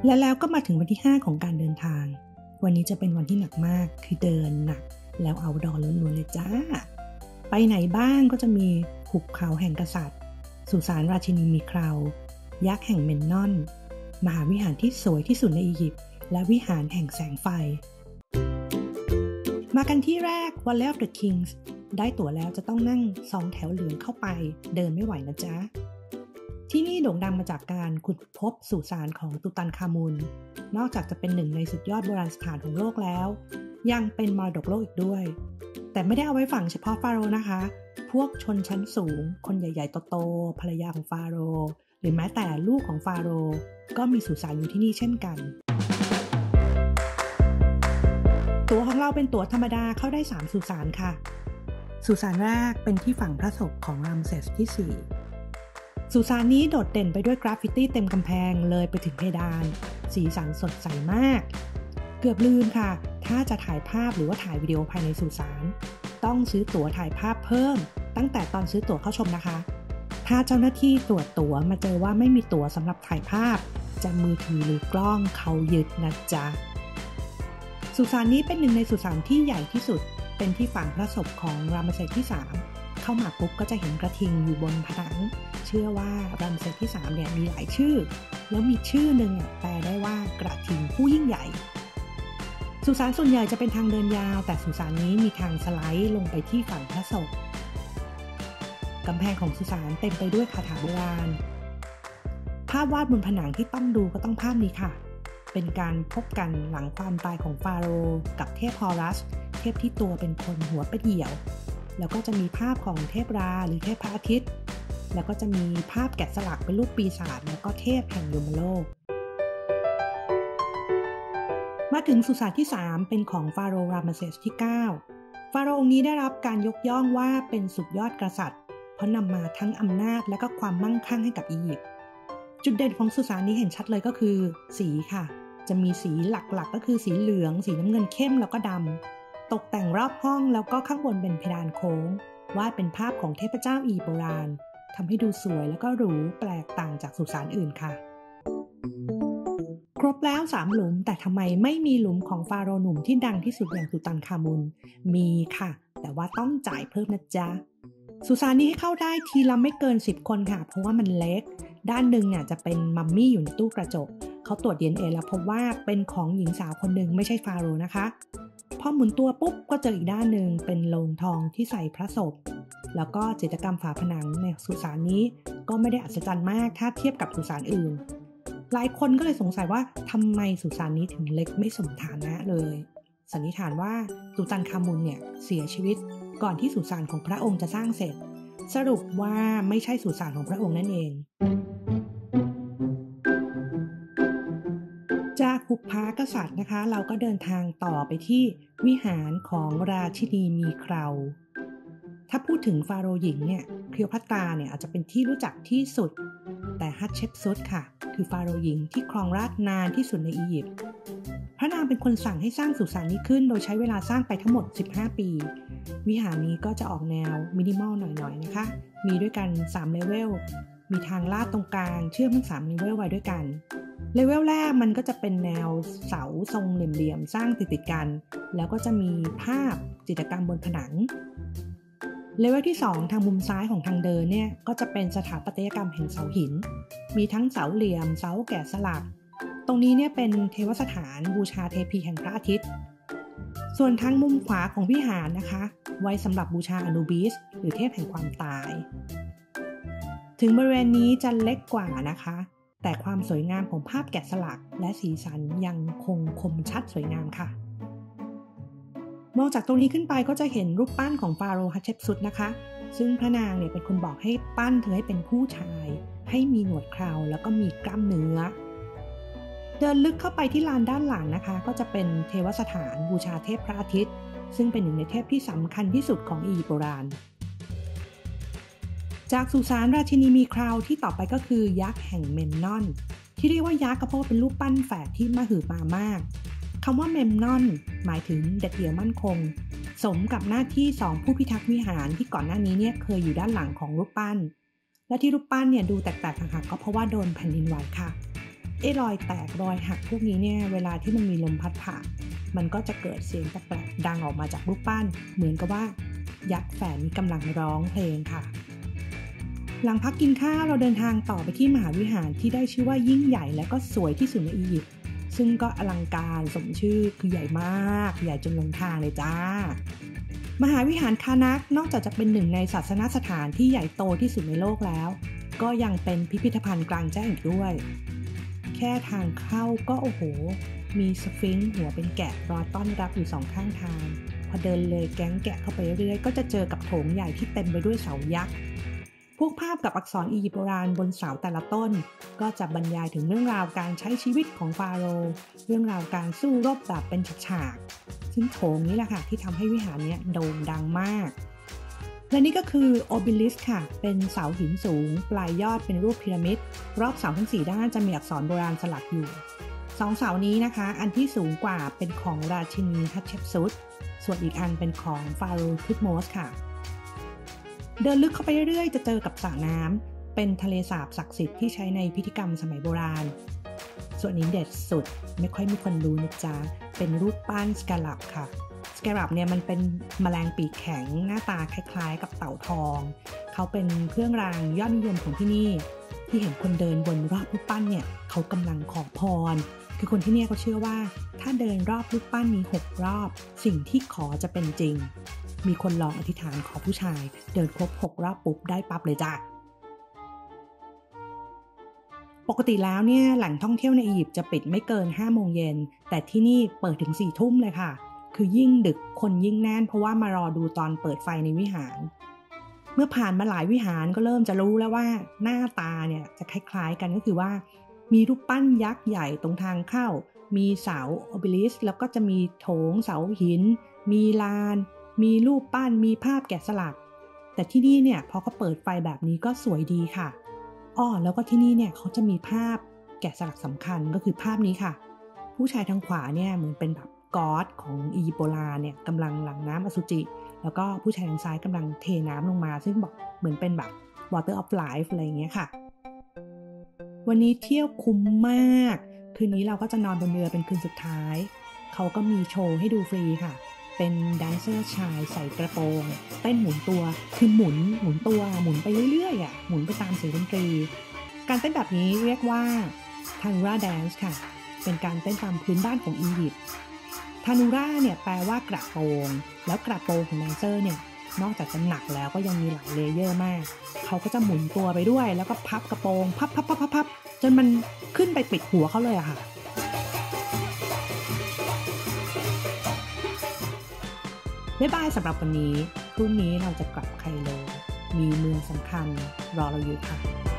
แล้วก็มาถึงวันที่5ของการเดินทางวันนี้จะเป็นวันที่หนักมากคือเดินหนักแล้วเอาท์ดอร์ล้วนๆเลยจ้าไปไหนบ้างก็จะมีหุบเขาแห่งกษัตริย์สุสานราชินีมีเครายักษ์แห่งเมนนอนมหาวิหารที่สวยที่สุดในอียิปต์และวิหารแห่งแสงไฟมากันที่แรก Valley of the Kings ได้ตั๋วแล้วจะต้องนั่ง2แถวเหลืองเข้าไปเดินไม่ไหวนะจ๊ะที่นี่โด่งดังมาจากการขุดพบสุสานของตุตันคามุนนอกจากจะเป็นหนึ่งในสุดยอดโบราณสถานของโลกแล้วยังเป็นมรดกโลกอีกด้วยแต่ไม่ได้เอาไว้ฝังเฉพาะฟาโรห์นะคะพวกชนชั้นสูงคนใหญ่ๆโตๆภรรยาของฟาโรห์หรือแม้แต่ลูกของฟาโรห์ก็มีสุสานอยู่ที่นี่เช่นกันตั๋วของเราเป็นตั๋วธรรมดาเข้าได้3สุสานค่ะสุสานแรกเป็นที่ฝังพระศพของรามเซสที่4สุสานนี้โดดเด่นไปด้วยกราฟฟิตี้เต็มกำแพงเลยไปถึงเพดานสีสันสดใสมากเกือบลืมค่ะถ้าจะถ่ายภาพหรือว่าถ่ายวิดีโอภายในสุสานต้องซื้อตั๋วถ่ายภาพเพิ่มตั้งแต่ตอนซื้อตั๋วเข้าชมนะคะถ้าเจ้าหน้าที่ตรวจตั๋วมาเจอว่าไม่มีตั๋วสำหรับถ่ายภาพจะมือถือหรือกล้องเขายึดนะจ๊ะสุสานนี้เป็นหนึ่งในสุสานที่ใหญ่ที่สุดเป็นที่ฝังพระศพของรามเซสที่3เข้ามาปุ๊บก็จะเห็นกระทิงอยู่บนผนังเชื่อว่ารามเซสที่3เนี่ยมีหลายชื่อแล้วมีชื่อหนึ่งแปลได้ว่ากระทิงผู้ยิ่งใหญ่สุสานส่วนใหญ่จะเป็นทางเดินยาวแต่สุสานนี้มีทางสไลด์ลงไปที่ฝังพระศพกำแพงของสุสานเต็มไปด้วยคาถาโบราณภาพวาดบนผนังที่ต้องดูก็ต้องภาพนี้ค่ะเป็นการพบกันหลังความตายของฟาโรห์กับเทพฮอรัสเทพที่ตัวเป็นคนหัวเป็นเหยี่ยวแล้วก็จะมีภาพของเทพราหรือเทพพระอาทิตย์แล้วก็จะมีภาพแกะสลักเป็นรูปปีศาจแล้วก็เทพแห่งยมโลกมาถึงสุสานที่3เป็นของฟาโรห์รามเซสที่9ฟาโรห์องค์นี้ได้รับการยกย่องว่าเป็นสุดยอดกษัตริย์เพราะนำมาทั้งอำนาจและก็ความมั่งคั่งให้กับอียิปต์จุดเด่นของสุสานนี้เห็นชัดเลยก็คือสีค่ะจะมีสีหลักๆก็คือสีเหลืองสีน้ำเงินเข้มแล้วก็ดำตกแต่งรอบห้องแล้วก็ข้างบนเป็นเพดานโค้งวาดเป็นภาพของเทพเจ้าอียิปต์โบราณทำให้ดูสวยแล้วก็หรูแปลกต่างจากสุสานอื่นค่ะครบแล้ว3หลุมแต่ทำไมไม่มีหลุมของฟาโรห์หนุ่มที่ดังที่สุดอย่างตุตันคามุนมีค่ะแต่ว่าต้องจ่ายเพิ่มนะจ๊ะสุสานนี้ให้เข้าได้ทีละไม่เกิน10คนค่ะเพราะว่ามันเล็กด้านหนึ่งเนี่ยจะเป็นมัมมี่อยู่ในตู้กระจกเขาตรวจ DNA แล้วพบว่าเป็นของหญิงสาวคนหนึ่งไม่ใช่ฟาโรห์นะคะพอหมุนตัวปุ๊บก็เจออีกด้านหนึ่งเป็นโลงทองที่ใส่พระศพแล้วก็จิตรกรรมฝาผนังในสุสานนี้ก็ไม่ได้อัศจรรย์มากถ้าเทียบกับสุสานอื่นหลายคนก็เลยสงสัยว่าทำไมสุสานนี้ถึงเล็กไม่สมฐานะเลยสันนิษฐานว่าตุตันคามุนเนี่ยเสียชีวิตก่อนที่สุสานของพระองค์จะสร้างเสร็จสรุปว่าไม่ใช่สุสานของพระองค์นั่นเองจากหุบผากษัตริย์นะคะเราก็เดินทางต่อไปที่วิหารของราชินีมีเคราถ้าพูดถึงฟาโรห์หญิงเนี่ยคลีโอพัตราเนี่ยอาจจะเป็นที่รู้จักที่สุดแต่ฮัตเชปซุตค่ะคือฟาโรห์หญิงที่ครองราชย์นานที่สุดในอียิปต์พระนางเป็นคนสั่งให้สร้างสุสานนี้ขึ้นโดยใช้เวลาสร้างไปทั้งหมด15ปีวิหารนี้ก็จะออกแนวมินิมอลหน่อยๆนะคะมีด้วยกัน3เลเวลมีทางลาดตรงกลางเชื่อมทั้ง3เลเวลไว้ด้วยกันเลเวลแรกมันก็จะเป็นแนวเสาทรงเหลี่ยมๆสร้างติดๆกันแล้วก็จะมีภาพจิตรกรรมบนผนังเลเวลที่2ทางมุมซ้ายของทางเดินเนี่ยก็จะเป็นสถาปัตยกรรมแห่งเสาหินมีทั้งเสาเหลี่ยมเสาแกะสลักตรงนี้เนี่ยเป็นเทวสถานบูชาเทพีแห่งพระอาทิตย์ส่วนทางมุมขวาของวิหารนะคะไว้สำหรับบูชาอนูบิสหรือเทพแห่งความตายถึงบริเวณนี้จะเล็กกว่านะคะแต่ความสวยงามของภาพแกะสลักและสีสันยังคงคมชัดสวยงามค่ะมองจากตรงนี้ขึ้นไปก็จะเห็นรูปปั้นของฟาโรห์ฮัตเชปซุตนะคะซึ่งพระนางเนี่ยเป็นคนบอกให้ปั้นเธอให้เป็นผู้ชายให้มีหนวดเคราแล้วก็มีกล้ามเนื้อเดินลึกเข้าไปที่ลานด้านหลังนะคะก็จะเป็นเทวสถานบูชาเทพพระอาทิตย์ซึ่งเป็นหนึ่งในเทพที่สำคัญที่สุดของอียิปต์โบราณจากสุสานราชินีมีเคราที่ต่อไปก็คือยักษ์แห่งเมมนอนที่เรียกว่ายักษ์ก็เพราะว่าเป็นรูปปั้นแฝดที่มหึมามากคำว่าเมมนอนหมายถึงเด็ดเดี่ยวมั่นคงสมกับหน้าที่2ผู้พิทักษ์วิหารที่ก่อนหน้านี้เนี่ยเคยอยู่ด้านหลังของรูปปั้นและที่รูปปั้นเนี่ยดูแตกๆหักๆก็เพราะว่าโดนแผ่นดินไหวค่ะรอยแตกรอยหักพวกนี้เนี่ยเวลาที่มันมีลมพัดผ่านมันก็จะเกิดเสียงแปลกๆดังออกมาจากรูปปั้นเหมือนกับว่ายักษ์แฝงกำลังร้องเพลงค่ะหลังพักกินข้าวเราเดินทางต่อไปที่มหาวิหารที่ได้ชื่อว่ายิ่งใหญ่และก็สวยที่สุดในอียิปต์ซึ่งก็อลังการสมชื่อคือใหญ่มากใหญ่จนลงทางเลยจ้ามหาวิหารคานักนอกจากจะเป็นหนึ่งในศาสนสถานที่ใหญ่โตที่สุดในโลกแล้วก็ยังเป็นพิพิธภัณฑ์กลางแจ้งอีกด้วยแค่ทางเข้าก็โอ้โหมีสฟิงค์หัวเป็นแกะรอต้อนรับอยู่สองข้างทางพอเดินเลยแก๊งแกะเข้าไปเรื่อยๆก็จะเจอกับโถงใหญ่ที่เต็มไปด้วยเสายักษ์พวกภาพกับอักษรอียิปต์โบราณบนเสาแต่ละต้นก็จะบรรยายถึงเรื่องราวการใช้ชีวิตของฟาโรห์เรื่องราวการสู้รบแบบเป็นฉากๆซึ่งโถงนี้แหละค่ะที่ทำให้วิหารนี้โด่งดังมากและนี่ก็คือโอบิลิสก์ค่ะเป็นเสาหินสูงปลายยอดเป็นรูปพีระมิดรอบเสาทั้ง4ด้านจะมีอักษรโบราณสลักอยู่2เสานี้นะคะอันที่สูงกว่าเป็นของราชินีฮัตเชปซุตส่วนอีกอันเป็นของฟาโรห์ทุตโมสค่ะเดินลึกเข้าไปเรื่อยๆจะเจอกับสระน้ำเป็นทะเลสาบศักดิ์สิทธิ์ที่ใช้ในพิธีกรรมสมัยโบราณส่วนนี้เด็ดสุดไม่ค่อยมีคนรู้นะจ๊ะเป็นรูปปั้นสแกลับค่ะสแกลับเนี่ยมันเป็นแมลงปีกแข็งหน้าตาคล้ายๆกับเต่าทองเขาเป็นเครื่องรางยอดนิยมของที่นี่ที่เห็นคนเดินบนรอบรูปปั้นเนี่ยเขากำลังขอพรคือคนที่นี่เขาเชื่อว่าถ้าเดินรอบรูปปั้นนี้6รอบสิ่งที่ขอจะเป็นจริงมีคนลองอธิษฐานขอผู้ชายเดินครบ6รอบปุ๊บได้ปั๊บเลยจ้ะปกติแล้วเนี่ยแหล่งท่องเที่ยวในอียิปต์จะปิดไม่เกิน5 โมงเย็นแต่ที่นี่เปิดถึง4 ทุ่มเลยค่ะคือยิ่งดึกคนยิ่งแน่นเพราะว่ามารอดูตอนเปิดไฟในวิหารเมื่อผ่านมาหลายวิหารก็เริ่มจะรู้แล้วว่าหน้าตาเนี่ยจะคล้ายๆกันก็คือว่ามีรูปปั้นยักษ์ใหญ่ตรงทางเข้ามีเสาโอเบลิสก์แล้วก็จะมีโถงเสาหินมีลานมีรูปปั้นมีภาพแกะสลักแต่ที่นี่เนี่ยพอเขาเปิดไฟแบบนี้ก็สวยดีค่ะแล้วก็ที่นี่เนี่ยเขาจะมีภาพแกะสลักสำคัญก็คือภาพนี้ค่ะผู้ชายทางขวาเนี่ยเหมือนเป็นแบบก๊อดของอียิปต์โบราณเนี่ยกำลังหลั่งน้ำอสุจิแล้วก็ผู้ชายทางซ้ายกำลังเทน้ำลงมาซึ่งบอกเหมือนเป็นแบบ water of life อะไรอย่างเงี้ยค่ะวันนี้เที่ยวคุ้มมากคืนนี้เราก็จะนอนบนเรือเป็นคืนสุดท้ายเขาก็มีโชว์ให้ดูฟรีค่ะเป็นแดนเซอร์ชายใส่กระโปรงเต้นหมุนตัวคือหมุนตัวหมุนไปเรื่อยๆหมุนไปตามเสียงดนตรีการเต้นแบบนี้เรียกว่าทานูราแดนซ์ค่ะเป็นการเต้นตามพื้นบ้านของอียิปต์ทานูราเนี่ยแปลว่ากระโปรงแล้วกระโปรงของแดนเซอร์เนี่ยนอกจากจะหนักแล้วก็ยังมีหลายเลเยอร์มากเขาก็จะหมุนตัวไปด้วยแล้วก็พับกระโปรงพับจนมันขึ้นไปปิดหัวเขาเลยอะค่ะบ๊ายบายสำหรับวันนี้พรุ่งนี้เราจะกลับไคโรมีเมืองสำคัญรอเราอยู่ค่ะ